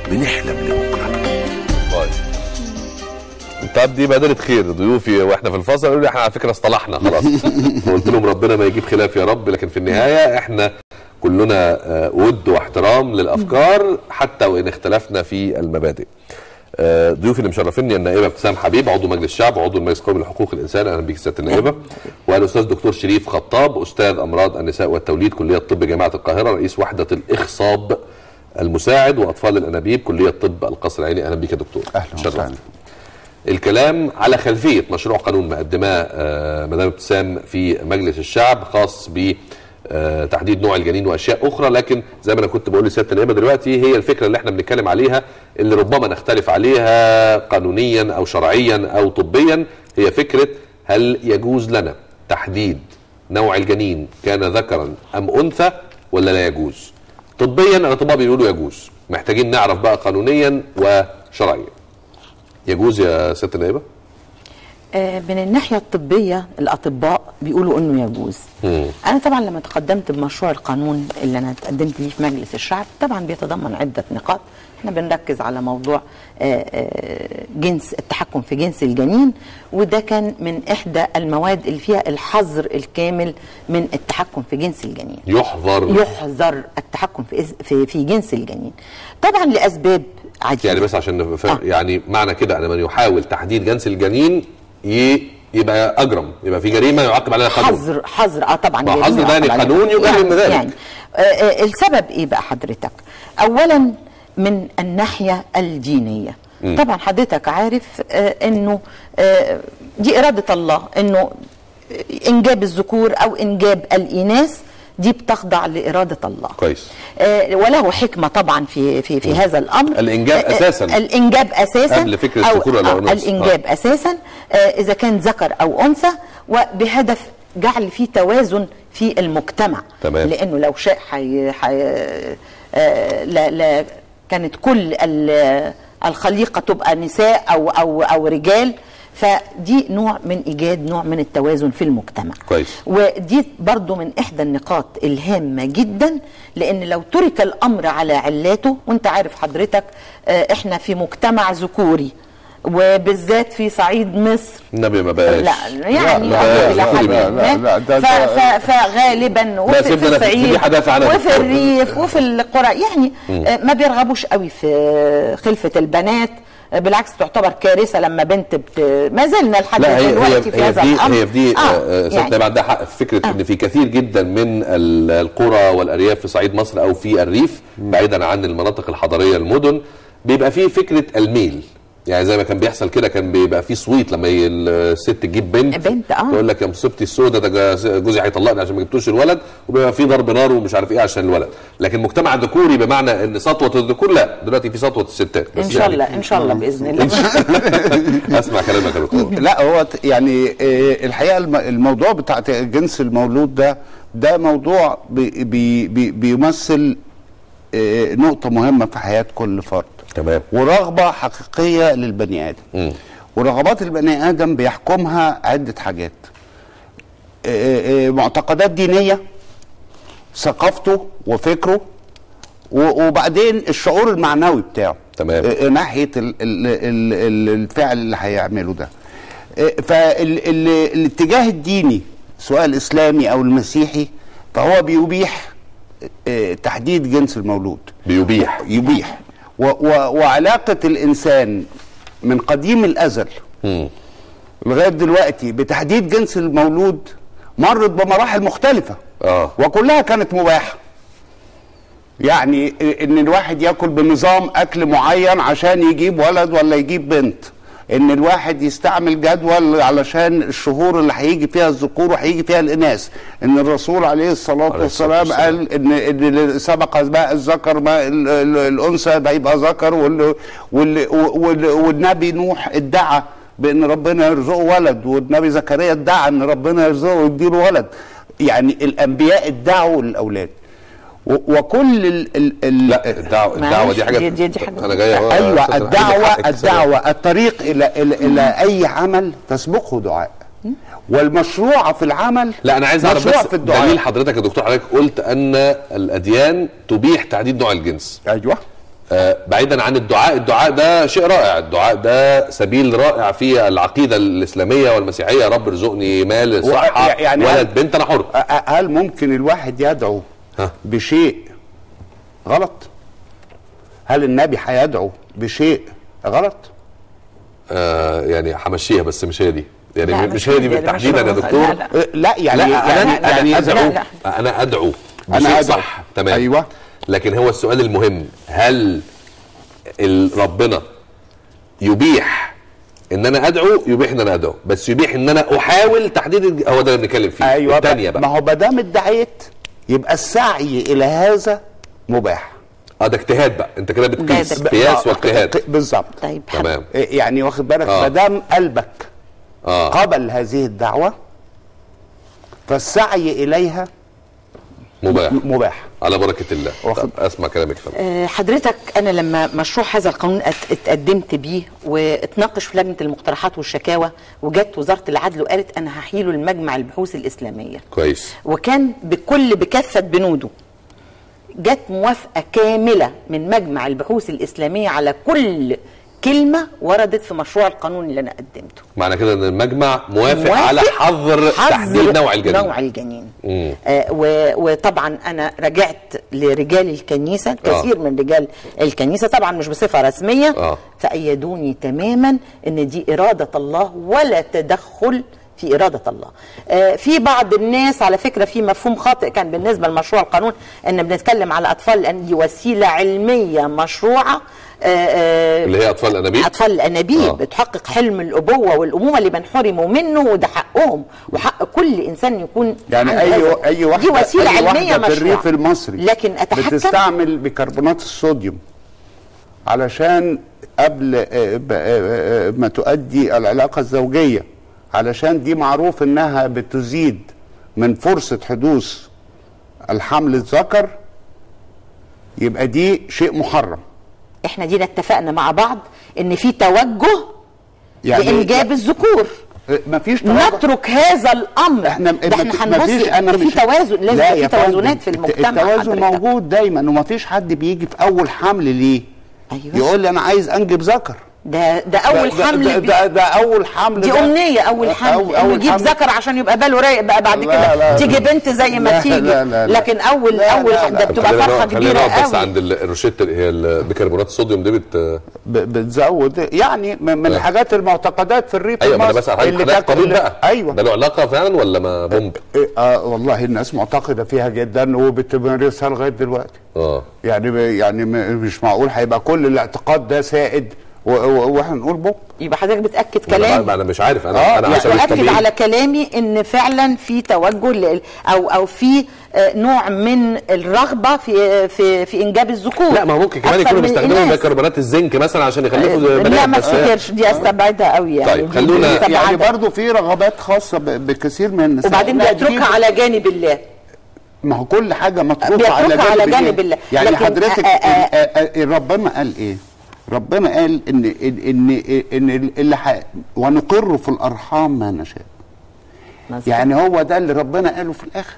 بنحلم لبكرة. طيب طب دي بادرة خير، ضيوفي واحنا في الفصل قالوا لي احنا على فكرة اصطلحنا خلاص. قلت لهم ربنا ما يجيب خلاف يا رب، لكن في النهاية احنا كلنا ود واحترام للأفكار حتى وإن اختلفنا في المبادئ. ضيوفي اللي مشرفيني النائبه ابتسام حبيب عضو مجلس الشعب وعضو المجلس القومي لحقوق الانسان، اهلا بيك سياده النائبه. والاستاذ دكتور شريف خطاب استاذ امراض النساء والتوليد كليه طب جامعه القاهره، رئيس وحده الاخصاب المساعد واطفال الانابيب كليه طب القصر العيني، اهلا بيك يا دكتور. اهلا وسهلا. الكلام على خلفيه مشروع قانون مقدماه مدام ابتسام في مجلس الشعب خاص ب تحديد نوع الجنين واشياء اخرى، لكن زي ما انا كنت بقول لسياده النائبه دلوقتي هي الفكره اللي احنا بنتكلم عليها اللي ربما نختلف عليها قانونيا او شرعيا او طبيا، هي فكره هل يجوز لنا تحديد نوع الجنين كان ذكرا ام انثى ولا لا يجوز؟ طبيا الاطباء بيقولوا يجوز، محتاجين نعرف بقى قانونيا وشرعيا. يجوز يا سياده النائبه؟ من الناحية الطبية الأطباء بيقولوا أنه يجوز. أنا طبعا لما تقدمت بمشروع القانون اللي أنا تقدمت ليه في مجلس الشعب طبعا بيتضمن عدة نقاط. احنا بنركز على موضوع جنس التحكم في جنس الجنين، وده كان من إحدى المواد اللي فيها الحظر الكامل من التحكم في جنس الجنين. يحظر التحكم في جنس الجنين طبعا لأسباب عديدة. يعني بس عشان يعني معنى كده أن من يحاول تحديد جنس الجنين يبقى اجرم، يبقى في جريمه يعاقب عليها قانون. حظر طبعا. حظر ده يعني قانون يجرم ذلك. يعني السبب ايه بقى حضرتك؟ اولا من الناحيه الدينيه. طبعا حضرتك عارف انه دي اراده الله، انه انجاب الذكور او انجاب الاناث دي بتخضع لإرادة الله. كويس. وله حكمة طبعا في هذا الأمر. الإنجاب أساسا قبل فكرة الذكور ولا الأنثى. الإنجاب أساسا إذا كان ذكر أو أنثى، وبهدف جعل فيه توازن في المجتمع. تمام. لأنه لو شاء لا كانت كل الخليقة تبقى نساء أو رجال، فدي نوع من إيجاد نوع من التوازن في المجتمع. كويس. ودي برضو من إحدى النقاط الهامة جدا، لأن لو ترك الأمر على علاته، وانت عارف حضرتك احنا في مجتمع ذكوري وبالذات في صعيد مصر. النبي ما بقاش. لا يعني فغالبا وفي الصعيد وفي الريف وفي القرى يعني ما بيرغبوش قوي في خلفة البنات، بالعكس تعتبر كارثه لما بنت ما زلنا لحد دلوقتي في هذا الامر. هي في دي يعني عندها حق في فكره ان في كثير جدا من القرى والارياف في صعيد مصر او في الريف بعيدا عن المناطق الحضريه المدن بيبقى فيه فكره الميل، يعني زي ما كان بيحصل كده، كان بيبقى فيه صويت لما الست تجيب بنت تقول لك يا مصيبتي السودة ده جوزي هيطلقني عشان ما جبتوش الولد، وبيبقى فيه ضرب نار ومش عارف ايه عشان الولد. لكن مجتمع ذكوري بمعنى ان سطوه الذكور، لا دلوقتي في سطوه الستات. ان شاء الله ان شاء الله باذن الله. اسمع كلامك يا دكتور. لا هو يعني الحقيقه الموضوع بتاع جنس المولود ده موضوع بيمثل نقطه مهمه في حياه كل فرد. تمام. ورغبة حقيقية للبني آدم. ورغبات البني آدم بيحكمها عدة حاجات، معتقدات دينية، ثقافته وفكره، وبعدين الشعور المعنوي بتاعه. تمام. ناحية الفعل اللي هيعمله ده. فالاتجاه الديني سواء الإسلامي أو المسيحي فهو بيبيح تحديد جنس المولود. يبيح وعلاقة الإنسان من قديم الأزل لغاية دلوقتي بتحديد جنس المولود مرت بمراحل مختلفة. وكلها كانت مباحة. يعني إن الواحد يأكل بنظام أكل معين عشان يجيب ولد ولا يجيب بنت، ان الواحد يستعمل جدول علشان الشهور اللي هيجي فيها الذكور وهيجي فيها الاناث، ان الرسول عليه الصلاه والسلام قال ان سبق بقى الذكر ما الانثى بيبقى ذكر، والنبي نوح ادعى بان ربنا يرزقه ولد، والنبي زكريا ادعى ان ربنا يرزقه ويديله ولد. يعني الانبياء ادعوا للاولاد. وكل لا الدعوه دي حاجه انا جاي. ايوه الدعوه الطريق الى اي عمل تسبقه دعاء، والمشروع في العمل. لا انا عايز اعرف بس دليل حضرتك يا دكتور. حضرتك قلت ان الاديان تبيح تحديد نوع الجنس. ايوه. بعيدا عن الدعاء ده شيء رائع، الدعاء ده سبيل رائع في العقيده الاسلاميه والمسيحيه، يا رب ارزقني مال صحه يعني ولد بنت انا حر. هل ممكن الواحد يدعو بشيء غلط؟ هل النبي هيدعو بشيء غلط؟ يعني همشيها بس مش هي دي، يعني مش هي دي تحديدا يا دكتور. لا يعني انا ادعو بشيء صح تمام. ايوه، لكن هو السؤال المهم، هل ربنا يبيح ان انا ادعو؟ يبيح ان انا ادعو، بس يبيح ان انا احاول تحديد، هو ده اللي بنتكلم فيه. ايوه الثانيه بقى، ما هو ما دام ادعيت يبقى السعي الى هذا مباح. ده اجتهاد بقى، انت كده بتقيس قياس واجتهاد بالظبط. طيب تمام، يعني واخد بالك، ما دام قلبك قبل هذه الدعوه فالسعي اليها مباح على بركه الله. اسمع كلامك. حضرتك، انا لما مشروع هذا القانون اتقدمت بيه واتناقش في لجنه المقترحات والشكاوى، وجت وزاره العدل وقالت انا هحيله لمجمع البحوث الاسلاميه. كويس. وكان بكافه بنوده جت موافقه كامله من مجمع البحوث الاسلاميه على كل كلمه وردت في مشروع القانون اللي انا قدمته. معنى كده ان المجمع موافق على حظر تحديد نوع الجنين. وطبعا انا رجعت لرجال الكنيسه، كثير من رجال الكنيسه طبعا مش بصفه رسميه، فأيدوني تماما ان دي اراده الله ولا تدخل في إرادة الله. في بعض الناس على فكرة في مفهوم خاطئ كان بالنسبة لمشروع القانون ان بنتكلم على اطفال، لان دي وسيلة علمية مشروعة اللي هي اطفال الانابيب. اطفال الانابيب بتحقق حلم الابوه والامومه اللي بنحرموا منه، وده حقهم وحق كل انسان يكون يعني اي واحده، دي وسيله علميه مشروعه في الريف المصري لكن بتستعمل بيكربونات الصوديوم علشان قبل ما تؤدي العلاقه الزوجيه، علشان دي معروف انها بتزيد من فرصه حدوث الحمل الذكر، يبقى دي شيء محرم. احنا دينا اتفقنا مع بعض ان في توجه يعني لانجاب الذكور، مفيش نترك هذا الامر. احنا هنبص في توازن، لازم في توازنات في المجتمع. التوازن موجود دايما، ومفيش حد بيجي في اول حمل ليه يقول لي انا عايز انجب ذكر. ده اول حمل، ده اول حمل، دي امنيه. اول حمل انه يجيب ذكر عشان يبقى باله رايق بقى بعد كده تيجي بنت زي ما تيجي. لكن اول ده بتبقى فرحه كبيره قوي. بس عند الروشته هي بيكربونات الصوديوم دي بتزود يعني من الحاجات المعتقدات في الريف. ايوه، ما انا بسال حضرتك ده قانون بقى. ايوه، ده له علاقه فعلا ولا ما بومب؟ والله الناس معتقده فيها جدا وبتمارسها لغايه دلوقتي. يعني مش معقول هيبقى كل الاعتقاد ده سائد واحنا نقول بوب. يبقى حضرتك بتاكد كلامي. انا مش عارف، انا عشان باكد على كلامي ان فعلا في توجه او في نوع من الرغبه في انجاب الذكور. لا، ما ممكن كمان يكونوا بيستخدموا بيكربونات الزنك مثلا عشان يخلفوا بنات. لا، ما افتكرش، دي استبعدها قوي يعني. طيب خلونا يعني برضه في رغبات خاصه بكثير من النساء، وبعدين بيتركها على جانب الله. ما هو كل حاجه متروكه على جانب الله. يعني حضرتك ربنا قال ايه؟ ربنا قال ان اللي ونقر في الارحام ما نشاء. يعني هو ده اللي ربنا قاله في الاخر.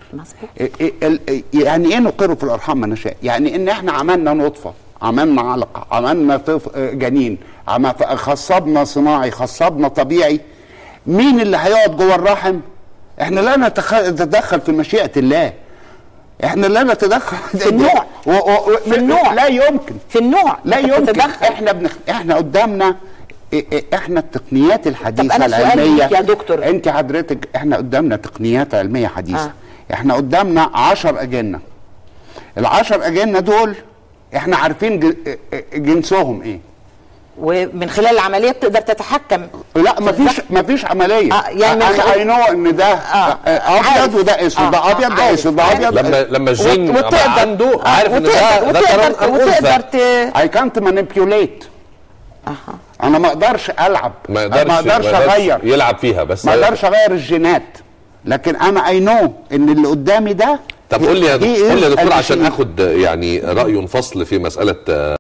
يعني ايه نقر في الارحام ما نشاء؟ يعني ان احنا عملنا نطفه، عملنا علقه، عملنا جنين، خصبنا صناعي، خصبنا طبيعي. مين اللي هيقعد جوه الرحم؟ احنا لا نتدخل في مشيئه الله، احنا لا نتدخل في النوع. في النوع لا يمكن، في النوع لا يمكن. احنا قدامنا احنا التقنيات الحديثه العلميه يا دكتور. انت حضرتك احنا قدامنا تقنيات علميه حديثه. احنا قدامنا 10 اجنه. ال10 اجنه دول احنا عارفين جنسهم ايه، ومن خلال العمليه بتقدر تتحكم. لا، مفيش عمليه. يعني انا نو ان ده ابيض وده اسود، ده ابيض ده اسود، ده ابيض. لما الجين عنده عارف ان ده وتقدر اي كانت مانيبيوليت. انا ما اقدرش العب، ما اقدرش اغير، يلعب فيها، بس ما اقدرش اغير الجينات. لكن انا اي نو ان اللي قدامي ده. طب قول لي يا دكتور عشان اخد يعني راي فصل في مساله